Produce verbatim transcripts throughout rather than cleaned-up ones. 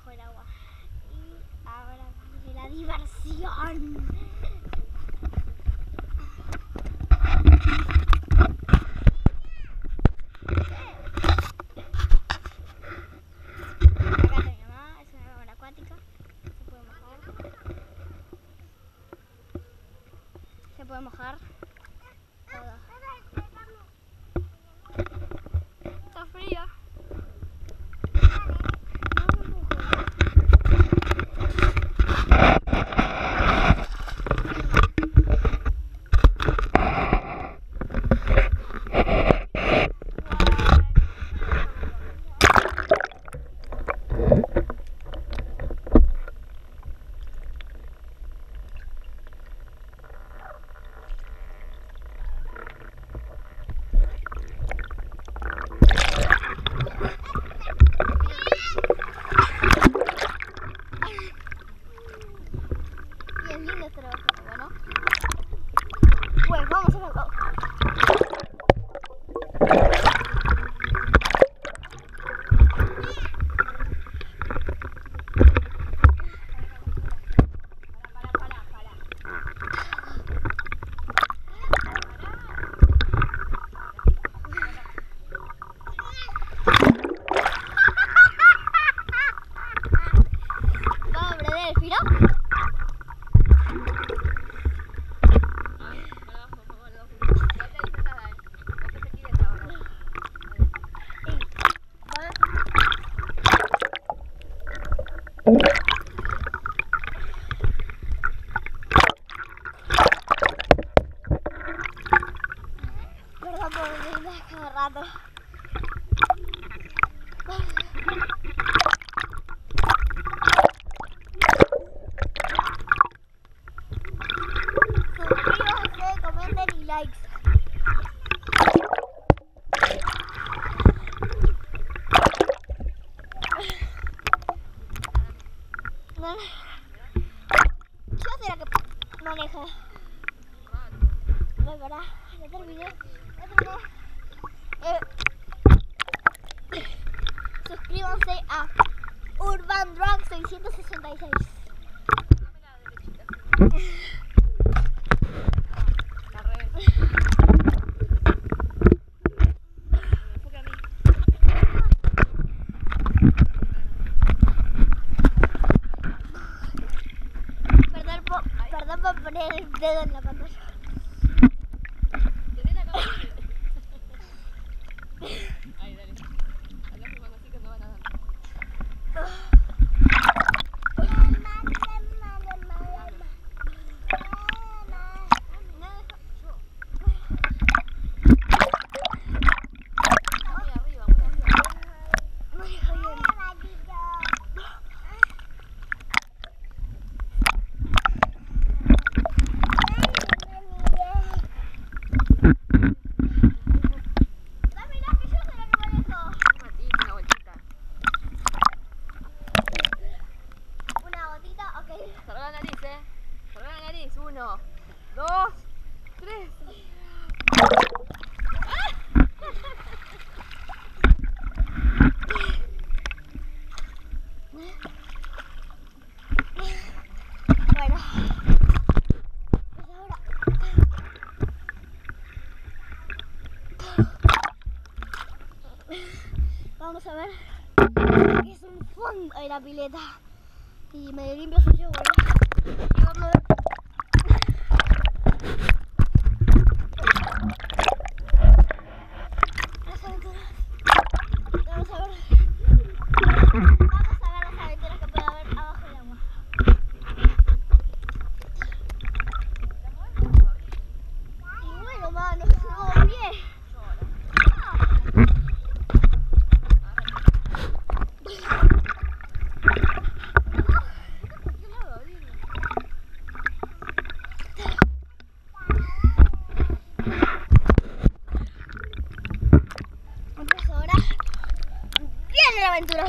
del agua. Y ahora viene la diversión. Se puede mojar todo. Está frío. Pues vamos a verlo. Vamos a aprender el filo. Perdón por venir cada rato. Suscríbanse, comenten y likes. No, yo será que maneja. No, para, ya terminé. Ya terminé. Eh, suscríbanse a Urban Drag seiscientos sesenta y seis. La red. Enfoque a mí. Perdón por, perdón por poner el dedo en la pantalla. Tenés la cámara. Ahí, dale. Habla filmando así que no van a dar. Cerrá la nariz, eh. Cerrá la nariz. Uno, dos, tres. Bueno, pues ahora vamos a ver que es un fondo de la pileta y me limpio sucio, bueno, y vamos a ver. Las aventuras. Vamos a ver. Vamos a ver las aventuras que puede haber abajo del agua. Y bueno, mano, subo bien. Entonces ahora viene la aventura.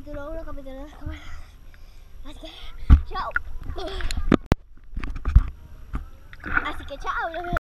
capítulo uno, capítulo dos, capítulo... Así que, chao. Así que chao.